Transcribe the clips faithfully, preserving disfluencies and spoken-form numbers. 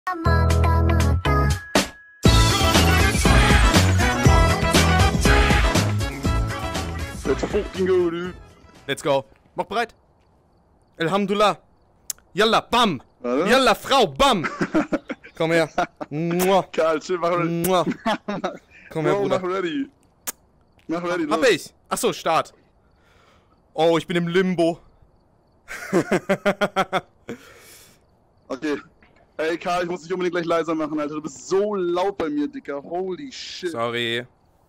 Let's fucking go, dude. Let's go. Mach bereit. Alhamdulillah. Yalla, bam. Warte. Yalla, Frau, bam. Komm her. Mua. Karl, chill, mach ready. Mua. Komm her, Bro, Bruder. mach ready. Mach ready, los. Hab ich. Achso, Start. Oh, ich bin im Limbo. Okay. Ey, Karl, ich muss dich unbedingt gleich leiser machen, Alter. Du bist so laut bei mir, Dicker. Holy shit. Sorry.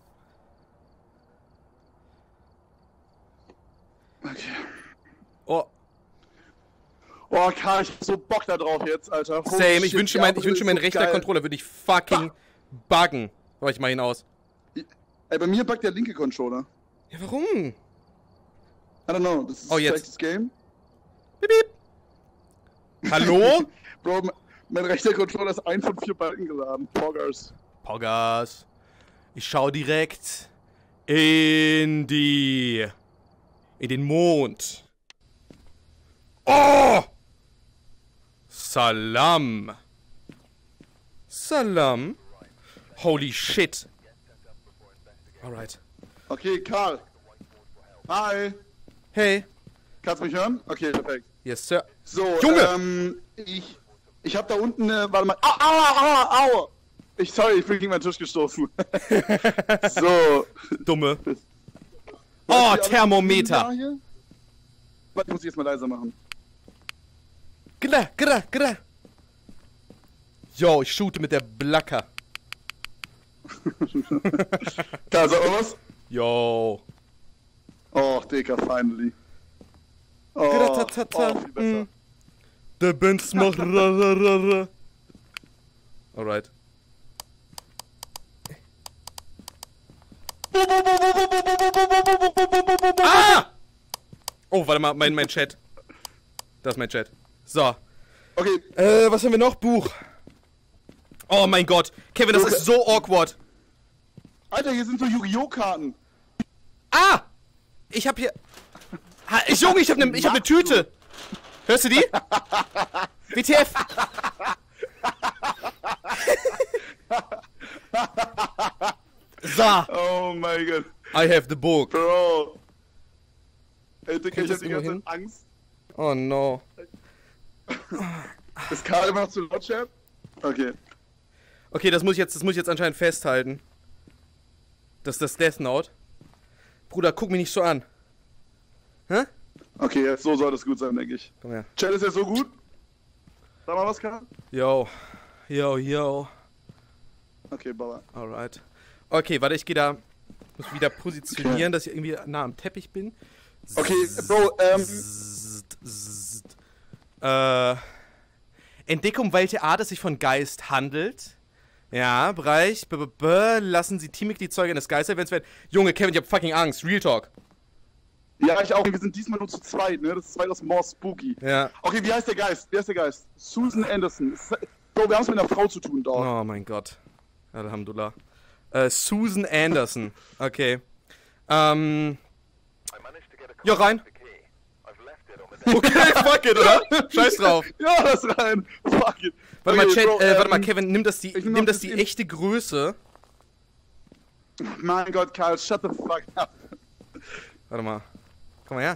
Okay. Oh, Oh, Karl, ich hab so Bock da drauf jetzt, Alter. Holy same. Ich shit, wünsche, die mein, ich Arbeit wünsche, ist mein so rechter geil. Controller würde ich fucking buggen. Aber ich mach ihn aus. Ey, bei mir buggt der linke Controller. Ja, warum? I don't know, das ist Oh, jetzt. vielleicht das Game. Piep, piep. Hallo? Bro, mein- mein rechter Controller ist ein von vier Balken geladen. Poggers. Poggers. Ich schau direkt in die... in den Mond. Oh! Salam. Salam. Holy shit. Alright. Okay, Karl. Hi. Hey. Kannst du mich hören? Okay, perfekt. Yes, Sir. So, Junge! ähm, ich, ich hab da unten, äh, warte mal, au, aua, aua, aua! Ich, sorry, ich bin gegen meinen Tisch gestoßen. So. Dumme. Weißt Oh, du, alles Thermometer. gut hier? Warte, ich muss dich jetzt mal leiser machen. Gra, gra, gra. Yo, ich shoote mit der Blacker. Karl, sag mal was? Yo. Oh, Dicker, finally. Oh, Gratatata. oh viel besser. Mm. Der Benz macht ra, ra, ra, ra. Alright. Ah! Oh, warte mal, mein, mein Chat. Das ist mein Chat. So. Okay, Äh, was haben wir noch? Buch. Oh mein Gott. Kevin, das ist so awkward. Alter, hier sind so Yu-Gi-Oh! Karten. Ah! Ich hab hier... Ha, ich, Junge, ich hab ne, ich hab ne Tüte. Hörst du die? W T F. So. Oh mein Gott. I have the book. Bro. Ey, Dicker, Kriegst ich hab du die das ganze irgendwo Zeit Angst. Oh no. Ist Karl immer noch zu laut, Chef? Okay. Okay, das muss ich jetzt, das muss ich jetzt anscheinend festhalten. Das ist das Death Note. Bruder, guck mich nicht so an. Hä? Okay, jetzt so soll das gut sein, denke ich. Komm her. Chat ist ja so gut. Sag mal was, Karl? Yo. Yo, yo. Okay, Baba. Alright. Okay, warte, ich gehe da. Muss wieder positionieren, Okay. dass ich irgendwie nah am Teppich bin. Okay, Bro, ähm, Zzt, zzt. Äh. Entdeckung, welche Art es sich von Geist handelt. Ja, Bereich. B -b -b lassen Sie Teammitglied Zeuge eines Geist-Events werden. Junge, Kevin, ich hab fucking Angst. Real Talk. ja, ich auch. Wir sind diesmal nur zu zweit, ne? Das ist weitaus more spooky. Ja. Okay, wie heißt der Geist? Wie heißt der Geist? Susan Anderson. Ist- Bro, wir haben es mit einer Frau zu tun, Dog. Oh mein Gott. Alhamdulillah. Äh, Susan Anderson. Okay. Ähm. Ja, rein. Okay, fuck it, oder? Scheiß drauf. Ja, das rein. Fuck it. Warte mal, Okay, Chat, Bro, äh, warte mal, ähm, Kevin, nimm das die, ich nehm nimm noch das das die in- echte Größe. Mein Gott, Karl, shut the fuck up. Warte mal. Komm mal her.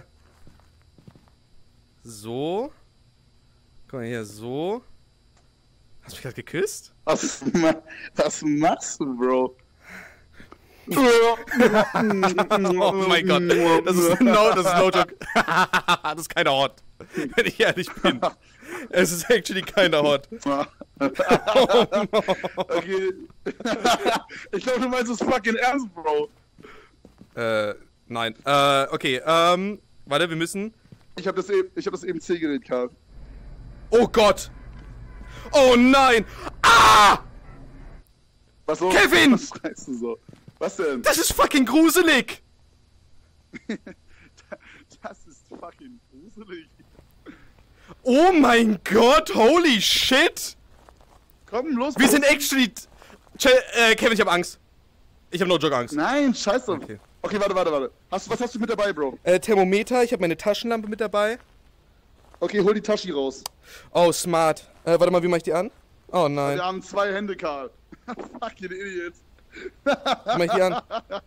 So. Guck mal hier, so. Hast du mich gerade geküsst? Was, ma was machst du, Bro? Oh mein Gott. Das ist no, das ist no joke. Das ist keiner Hot. Wenn ich ehrlich bin. Es ist actually keiner Hot. Okay. Ich glaube, du meinst es fucking ernst, Bro. Äh, nein. Äh, okay, ähm, warte, wir müssen. Ich habe das eben, ich habe das eben C geredet, Karl. Oh Gott! Oh nein! Ah! Was so? Kevin! Was schreist du so? Was denn? Das ist fucking gruselig! Das ist fucking gruselig. Oh mein Gott, holy shit! Komm, los. Wir Bro. sind actually... Ch äh, Kevin, ich hab Angst. Ich hab no joke Angst. Nein, scheiß drauf. Okay. Okay, warte, warte, warte. Hast, was hast du mit dabei, Bro? Äh, Thermometer, ich habe meine Taschenlampe mit dabei. Okay, hol die Tasche raus. Oh, smart. Äh, warte mal, wie mach ich die an? Oh nein. Wir haben zwei Hände, Karl. Fucking Idiot. Guck mal hier an.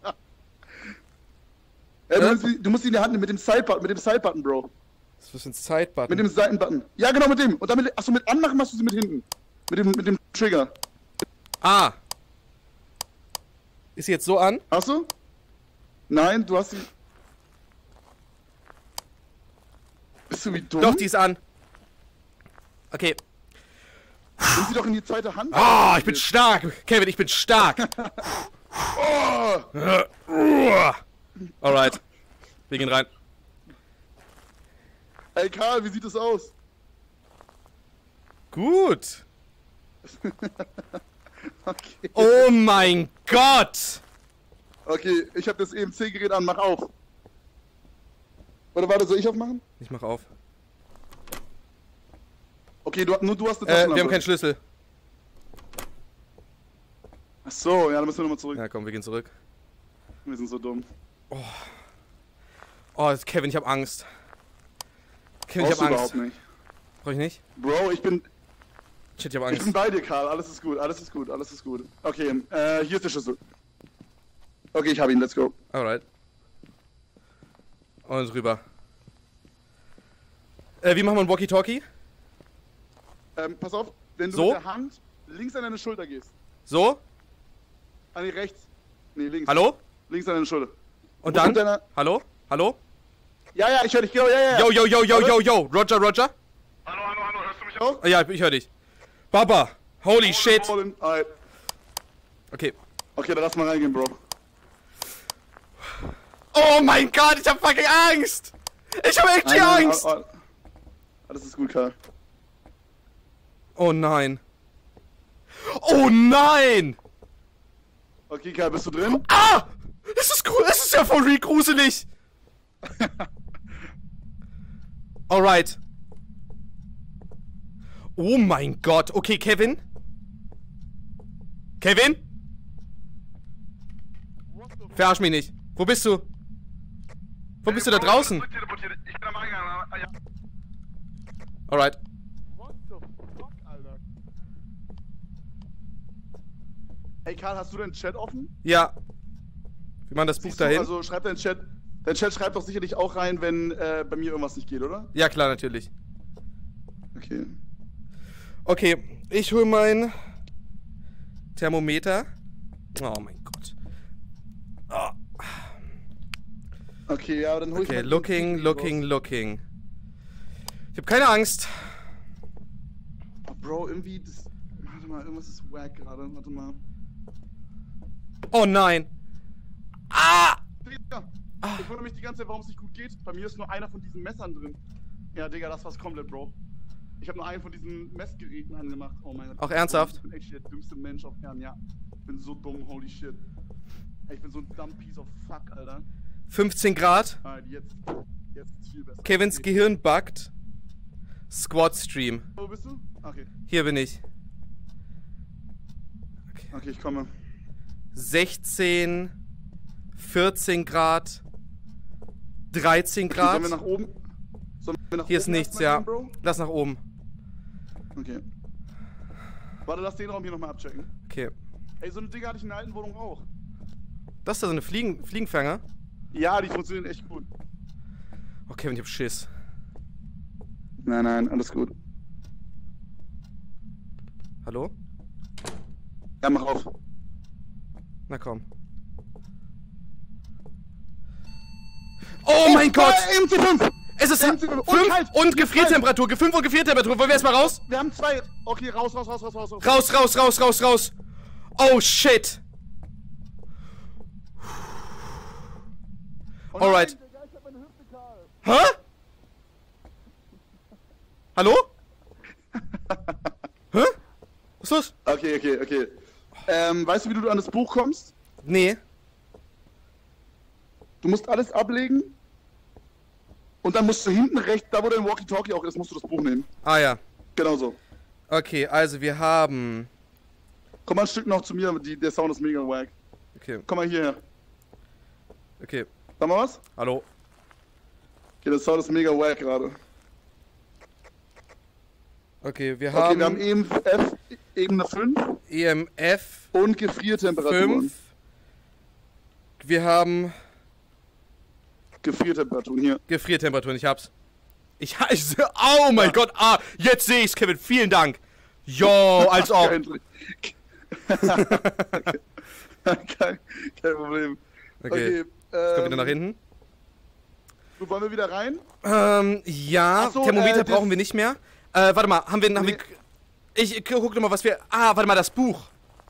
Ja, du, musst, du musst ihn in der Hand nehmen mit dem Side-Button, mit dem Side-Button, Bro. Das ist ein Side-Button. Mit dem Seitenbutton. Ja, genau, mit dem. Und damit, achso, mit anmachen machst du sie mit hinten. Mit dem, mit dem Trigger. Ah. Ist sie jetzt so an? Hast du? Nein, du hast sie... Bist du wie dumm? Doch, die ist an. Okay. Nimm sie doch in die zweite Hand. Ah, oh, ich bin stark. Kevin, ich bin stark. Oh. Alright. Wir gehen rein. Ey, Karl, wie sieht das aus? Gut. Okay. Oh mein Gott. Okay, ich hab das E M C-Gerät an, mach auf. Warte, warte, soll ich aufmachen? Ich mach auf. Okay, du, nur du hast eine Äh, Taschenlampe. wir haben keinen Schlüssel. Ach so, ja, dann müssen wir nochmal zurück. Ja, komm, wir gehen zurück. Wir sind so dumm. Oh, Kevin, ich hab Angst. Kevin, Brauchst ich hab du Angst. überhaupt nicht. Brauch ich nicht? Bro, ich bin... Shit, ich hab Ich bin Angst. bei dir, Karl. Alles ist gut, alles ist gut, alles ist gut. Okay, äh, hier ist der Schlüssel. Okay, ich hab ihn, let's go. Alright. Und rüber. Äh, wie machen wir ein Walkie-Talkie? Ähm, pass auf, wenn du So? mit der Hand links an deine Schulter gehst. So? Ah, nee, rechts. Nee, links. Hallo? Links an deine Schulter. Und Wo dann? kommt deine- Hallo? Hallo? Ja, ja, ich höre dich, genau, ja, ja. Yo, yo, yo, yo, yo, yo. Roger, Roger. Hallo, hallo, hallo, hörst du mich auch? Ah, ja, ich höre dich. Baba. Holy shit. Rollen, rollen. Okay. Okay, dann lass mal reingehen, Bro. Oh mein Gott, ich hab fucking Angst. Ich hab echt Nein, nein, Angst. all- all- Alles ist gut, Karl. Oh nein. Oh nein. Okay, Karl, bist du drin? Ah! Es ist cool, es ist ja voll real gruselig. Alright. Oh mein Gott. Okay, Kevin? Kevin? Verarsch mich nicht. Wo bist du? Wo bist du da draußen? Ich bin am Eingang. Ja. Alright. What the fuck, Alter? Ey, Karl, hast du deinen Chat offen? Ja. Wir machen das Buch Siehst du, dahin. also schreib deinen Chat. Dein Chat schreibt doch sicherlich auch rein, wenn äh, bei mir irgendwas nicht geht, oder? Ja, klar, natürlich. Okay. Okay, ich hol mein Thermometer. Oh mein Gott. Oh. Okay, ja, dann hol ich Okay, mal looking, den looking, raus. looking. Ich hab keine Angst. Oh, Bro, irgendwie das. Warte mal, irgendwas ist wack gerade. Warte mal. Oh nein. Ah! Digga, ich wundere mich die ganze Zeit, warum es nicht gut geht. Bei mir ist nur einer von diesen Messern drin. Ja, Digga, das war's komplett, Bro. Ich habe nur einen von diesen Messgeräten angemacht. Oh mein Gott. Auch ernsthaft? Ich bin echt der dümmste Mensch auf Erden, ja. Ich bin so dumm, holy shit. Ey, ich bin so ein dumb piece of fuck, Alter. fünfzehn Grad. Alter, jetzt, jetzt ist viel besser. Kevins Okay. Gehirn buggt. Squad Stream. Wo bist du? Okay. Hier bin ich. Okay, ich komme. sechzehn, vierzehn Grad, dreizehn Okay, sollen wir Grad. nach oben? Sollen wir nach Hier ist oben nichts, erstmal ja. gehen, Bro? Lass nach oben. Okay. Warte, lass den Raum hier nochmal abchecken. Okay. Ey, so eine Dinge hatte ich in der alten Wohnung auch. Das ist da so eine Fliegen Fliegenfänger. Ja, die funktionieren echt gut. Oh, Kevin, ich hab Schiss. Nein, nein, alles gut. Hallo? Ja, mach auf. Na komm. Oh mein Gott! M C fünf! Es ist M C fünf fünf. Und kalt. und Gefriertemperatur. fünf und Gefriertemperatur. Wollen wir erstmal raus? Wir haben zwei. Okay, raus, raus, raus, raus, raus. raus. Raus, raus, raus, raus, raus. Oh shit. Oh Alright. nein, Digga, ich hab meine Hüfte, Karl. Hä? Hallo? Hä? Was ist los? Okay, okay, okay. Ähm, weißt du, wie du an das Buch kommst? Nee. Du musst alles ablegen. Und dann musst du hinten rechts, da wo dein Walkie-Talkie auch ist, musst du das Buch nehmen. Ah ja. Genau so. Okay, also wir haben... Komm mal ein Stück noch zu mir, die, der Sound ist mega wack. Okay, Komm mal hierher. okay. Sag mal was? Hallo? Okay, der Sound ist mega wack gerade. Okay, wir Okay, haben... wir haben E M F, Ebene fünf. E M F Und Gefriertemperaturen. fünf. Wir haben Gefriertemperaturen hier. Gefriertemperaturen, ich hab's. Ich, ich oh mein Ja. Gott, ah, jetzt sehe ich's, Kevin, vielen Dank. Yo, als ob. Kein, kein, kein Problem. Okay, Okay, kommen wir ähm, nach hinten? so, wollen wir wieder rein? Ähm, ja, Ach so, Thermometer äh, brauchen das- wir nicht mehr. Äh, warte mal, haben wir, haben Nee. wir, ich, ich guck noch mal, was wir, ah, warte mal, das Buch.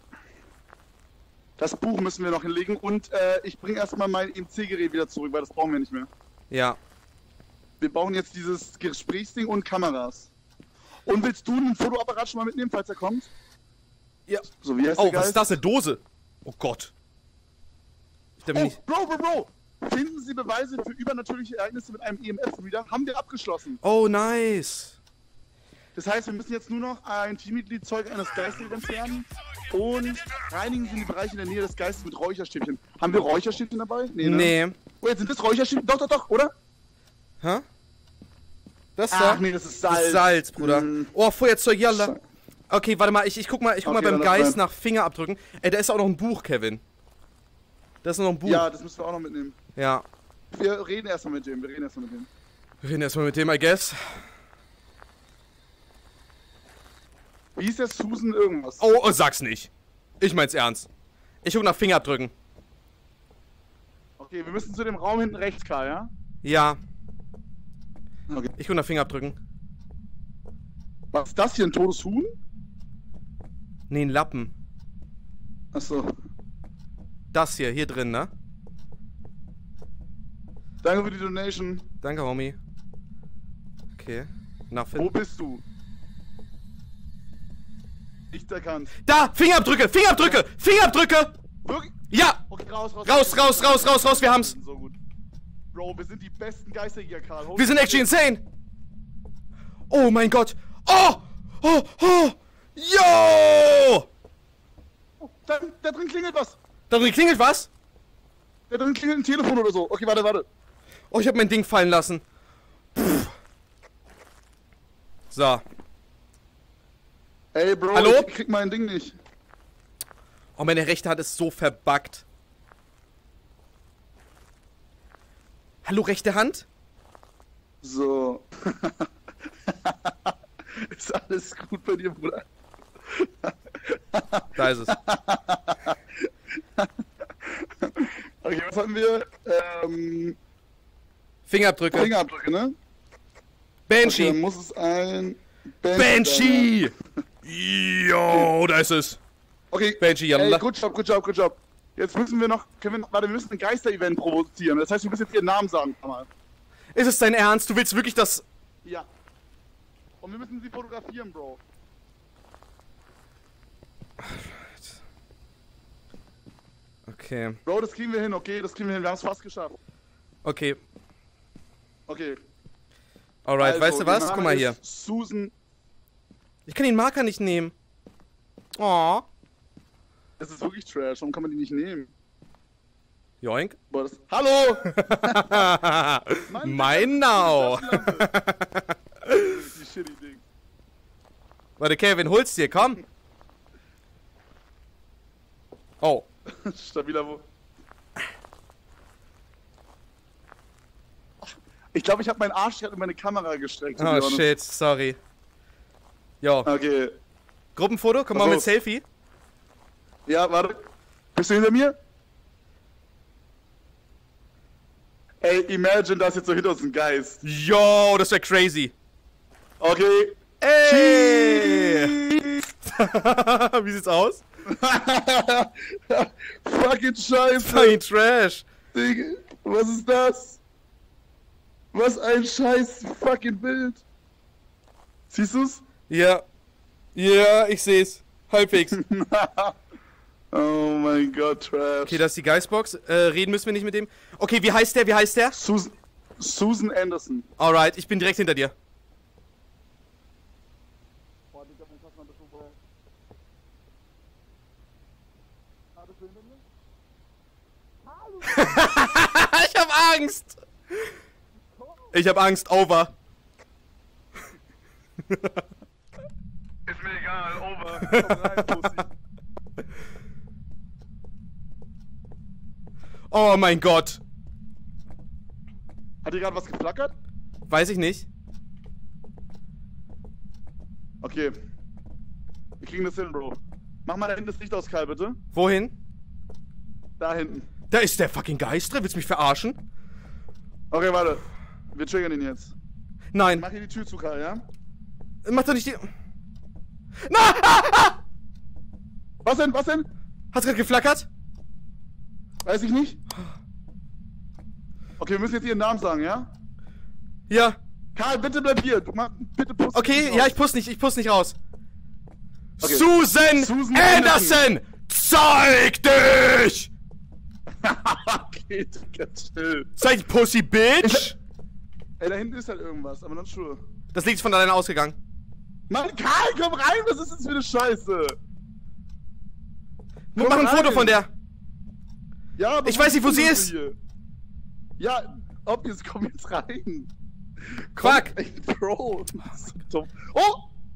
Das Buch müssen wir noch hinlegen und äh, ich bringe erstmal mein E M C-Gerät wieder zurück, weil das brauchen wir nicht mehr. Ja, Wir brauchen jetzt dieses Gesprächsding und Kameras. Und willst du einen Fotoapparat schon mal mitnehmen, falls er kommt? ja. So, wie heißt Oh, der was Geist? ist das, eine Dose? Oh Gott. Ich darf Oh, nicht, Bro, Bro, Bro! Finden Sie Beweise für übernatürliche Ereignisse mit einem E M F-Reader? Haben wir abgeschlossen. oh, nice. Das heißt, wir müssen jetzt nur noch ein Teammitglied Zeuge eines Geistesevents werden und reinigen Sie die Bereiche in der Nähe des Geistes mit Räucherstäbchen. Haben wir Räucherstäbchen dabei? Ne? Nee. Oh, jetzt sind das Räucherstäbchen? Doch, doch, doch, oder? Hä? Das da? Ach nee, das ist Das Salz. ist Salz, Bruder. Mm. Oh, Feuerzeug, yalla. Okay, warte mal, ich, ich guck mal, ich guck Okay, mal beim dann lass Geist mal. nach Fingerabdrücken. Ey, da ist auch noch ein Buch, Kevin. Da ist noch ein Buch. Ja, das müssen wir auch noch mitnehmen. Ja. Wir reden erstmal mit dem, wir reden erstmal mit dem. Wir reden erstmal mit dem, I guess. Wie ist der Susan irgendwas? Oh, oh, sag's nicht. Ich mein's ernst. Ich guck nach Fingerabdrücken. Okay, wir müssen zu dem Raum hinten rechts, Karl, ja? Ja, Okay. ich guck nach Fingerabdrücken. Was ist das hier, ein totes Huhn? Nee, ein Lappen. Achso. Das hier, hier drin, ne? Danke für die Donation. Danke, Homie. Okay. Wo Nothing. bist du? Nicht erkannt. Da! Fingerabdrücke! Fingerabdrücke! Fingerabdrücke! Wirklich? Ja! Okay, raus, raus. Raus, raus, raus, raus, raus, wir haben's! So gut. Bro, wir sind die besten Geister hier, Karl. Holy Wir sind shit. actually insane! Oh mein Gott! Oh! Oh! Oh! Yo! Oh, da, da drin klingelt was. Da drin klingelt was? Da drin klingelt ein Telefon oder so. Okay, warte, warte. Oh, ich hab mein Ding fallen lassen. Puh. So. Ey, Bro, Hallo? ich krieg mein Ding nicht. Oh, meine rechte Hand ist so verbuggt. Hallo, rechte Hand? So. Ist alles gut bei dir, Bruder? Da ist es. Okay, was hatten wir? Ähm, Fingerabdrücke. Fingerabdrücke, ne? Banshee. Okay, dann muss es ein Banshee. Banshee! Yo, da ist es. Okay, Banshee, ey, yalla. good job, good job, good job. Jetzt müssen wir noch, Kevin, warte, wir müssen ein Geister-Event provozieren. Das heißt, wir müssen jetzt ihren Namen sagen. Mal. Ist es dein Ernst? Du willst wirklich das... Ja. Und wir müssen sie fotografieren, Bro. Okay. Bro, das kriegen wir hin, okay? Das kriegen wir hin. Wir haben es fast geschafft. Okay. Okay. Alright, Also, weißt du was? der Guck Name mal hier. ist Susan. Ich kann den Marker nicht nehmen. Oh. Das ist wirklich Trash. Warum kann man die nicht nehmen? Joink. Boah, das... Hallo! Mein Now. Die shitty Ding. Warte, Kevin, hol's dir, komm. Oh. Stabiler Wo. Ich glaube, ich habe meinen Arsch gerade in meine Kamera gestreckt. to be Oh honest. shit, sorry. Jo. Okay. Gruppenfoto, komm Was mal mit los? Selfie. Ja, warte. Bist du hinter mir? Ey, imagine, da ist jetzt so hinter uns ein Geist. Yo, das wär crazy. Okay. Ey! Wie sieht's aus? Fucking Scheiße. Fucking Trash. Digga, was ist das? Was ein scheiß fucking Bild. Siehst du's? Ja. Ja, ich seh's. Halbwegs. Oh mein Gott, Trash. Okay, das ist die Geistbox. Äh, reden müssen wir nicht mit dem. Okay, wie heißt der? Wie heißt der? Susan, Susan Anderson. Alright, ich bin direkt hinter dir. Ich hab Angst. Ich hab Angst, over. Es ist mir egal, over. Komm rein, Pussy. Oh mein Gott. Hat hier gerade was geflackert? Weiß ich nicht. Okay. Wir kriegen das hin, Bro. Mach mal da hinten das Licht aus, Karl, bitte. Wohin? Da hinten. Da ist der fucking Geist drin. Willst du mich verarschen? Okay, warte. Wir triggern ihn jetzt. Nein. Mach hier die Tür zu, Karl, ja? Mach doch nicht die... Na! Ah, ah! Was denn? Was denn? Hat's gerade geflackert? Weiß ich nicht. Okay, wir müssen jetzt ihren Namen sagen, ja? Ja. Karl, bitte bleib hier. Du mach, bitte pust Okay, nicht ja, raus. ich puss nicht. Ich puss nicht raus. Okay. Susan, Susan Anderson! Zeig dich! Okay, Digga, chill. Zeig Pussy, Bitch! Ey, da hinten ist halt irgendwas, aber not sure. Das Licht ist von alleine ausgegangen. Mann, Karl, komm rein! Was ist das für eine Scheiße? Wir machen ein rein. Foto von der. Ja, aber Ich weiß nicht, wo sie bist ist. du hier? Ja, obvious, komm jetzt rein. Fuck! Ey, Bro. das ist so dumm. Oh!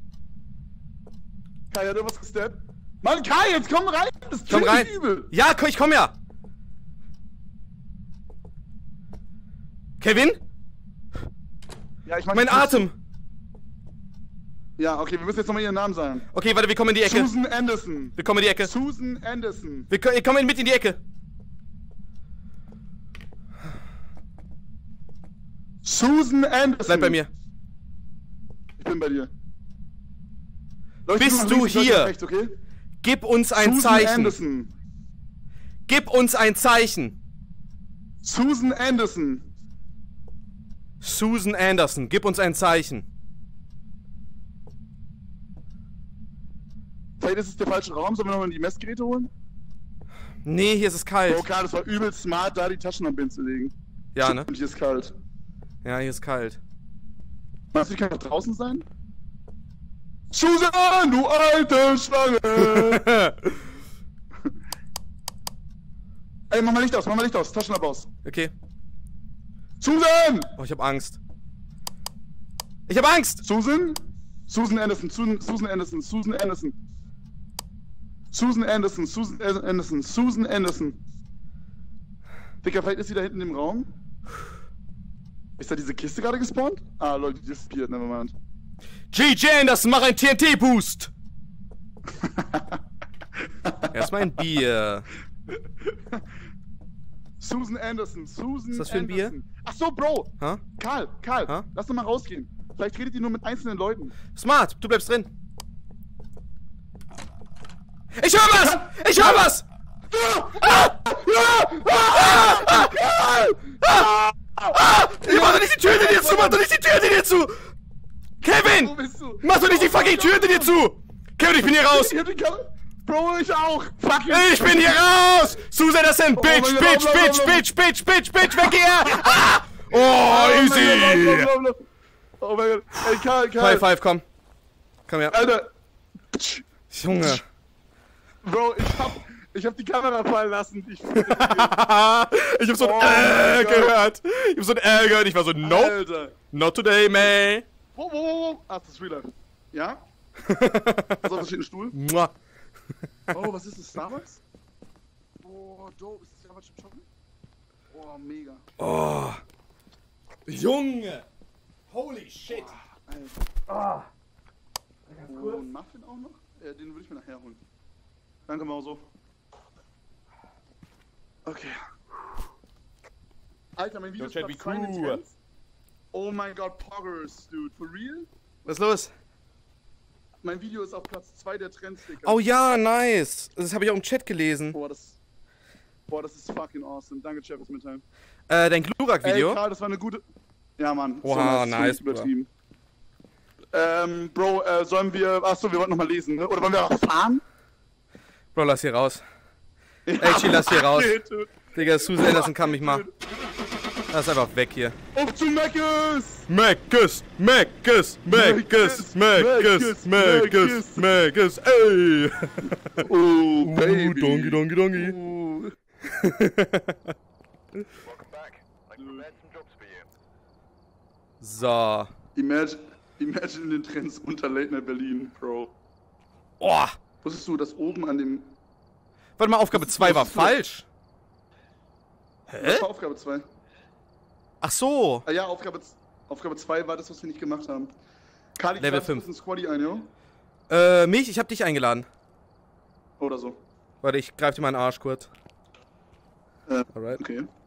Kai hat irgendwas gesteppt. Mann, Kai, jetzt komm rein! Das Komm tut rein. mich übel. Ja, komm, ich komm ja. Kevin? Ja, ich mach Mein die- Atem. Ja, okay, wir müssen jetzt nochmal ihren Namen sagen. Okay, warte, wir kommen in die Ecke. Susan Anderson. Wir kommen in die Ecke. Susan Anderson. Wir ko- kommen mit in die Ecke. Susan Anderson. Bleib bei mir. Ich bin bei dir. Leute, Bist nach du links, Leute, hier? nach rechts, okay? Gib uns ein Susan Zeichen. Anderson. Gib uns ein Zeichen. Susan Anderson. Susan Anderson, gib uns ein Zeichen. Vielleicht ist es der falsche Raum. Sollen wir nochmal die Messgeräte holen? Nee, hier ist es kalt. Okay, das war übel smart, da die Taschenlampe hinzulegen. Ja, ne? Und hier ist kalt. Ja, hier ist kalt. Meinst du, die kann noch draußen sein? Susan, du alte Schlange! Ey, mach mal Licht aus, mach mal Licht aus, Taschenlampe aus. Okay. Susan! Oh, ich hab Angst. Ich hab Angst! Susan? Susan Anderson, Susan, Susan Anderson, Susan Anderson. Susan Anderson, Susan Anderson, Susan Anderson. Dicker, vielleicht ist sie da hinten im Raum. Ist da diese Kiste gerade gespawnt? Ah, Leute, die disappeared, nevermind. G J Anderson, mach einen T N T-Boost! Erstmal ein Bier. Susan Anderson, Susan Was ist das für ein Bier? Anderson. Ach so, Bro! Ha? Karl, Karl, Ha? lass doch mal rausgehen. Vielleicht redet ihr nur mit einzelnen Leuten. Smart, du bleibst drin. Ich höre was! Ich höre was! Ah! Ah! Ah! Ah! Mach doch nicht die Tür hinter dir zu! Mach doch nicht die Tür hinter dir zu! Wo Kevin! bist du? Mach doch nicht die fucking Tür hinter dir zu! Kevin, ich bin hier raus! Ich hab die Kam Bro, ich auch! Fuck you! Ich bin hier raus! Susan, das sind Bitch, mein Gott, Bitch, lauf, lauf, Bitch, lauf. Bitch, Bitch, Bitch, Bitch, weg hier! Ah! Oh, mein Gott, easy! lauf, lauf, lauf. Oh mein Gott. Ey, Karl, Karl. High five, komm. Komm her. Alter. Junge. Bro, ich hab, ich hab die Kamera fallen lassen. Ich, ich hab so ein Oh äh mein Gott. gehört. Ich hab so ein äh gehört. Ich war so, nope, Alter. not today, man. Wo, wo, wo, wo? Ah, das ist Real Life. Ja? Pass auf, da steht ein Stuhl. Mua. Oh, was ist das? Starbucks? Oh, dope. Ist das Starbucks Chip Chocolate? Oh, mega. Oh. Junge. Holy shit. Alter. Oh, ein Muffin auch noch? Äh, den würde ich mir nachher holen. Danke, Mauso. Okay. Alter, mein Video Don't ist try to Platz be zwei in den cool. Trends. Oh mein Gott, Poggers, dude. For real? Was ist los? Mein Video ist auf Platz zwei der Trends, Digga. Oh ja, nice. Das habe ich auch im Chat gelesen. Boah, das... Boah, das ist fucking awesome. Danke, Chef, fürs Mitteilen. Äh, dein Ey, Glurak-Video? Karl, das war eine gute... Ja, Mann. Wow, so nice, nice, völlig übertrieben. Ähm, Bro, äh, sollen wir... Achso, wir wollten nochmal lesen, ne? Oder wollen wir auch fahren? Bro, lass hier raus. Ey, lass hier raus. Nee, dude. Digga, Susan Anderson kann mich mal. Lass einfach weg hier. Auf zu Meckes! Meckes, Meckes, Meckes, Meckes, Meckes, Meckes, ey! Oh, Uh, Baby. dongi, dongi, dongi. Uh. So. Imagine, imagine den Trends unter Late Night Berlin, Bro. Oh! Wusstest du, dass oben an dem... Warte mal, Aufgabe zwei war wusstest du- falsch. Hä? Das war Aufgabe zwei. Ach so. Ah ja, Aufgabe, Aufgabe zwei war das, was wir nicht gemacht haben. Kali, Level du fünf. ein Squaddy ein, jo? Äh, mich? Ich hab dich eingeladen. Oder so. Warte, ich greif dir mal einen Arsch kurz. Äh, Alright. okay.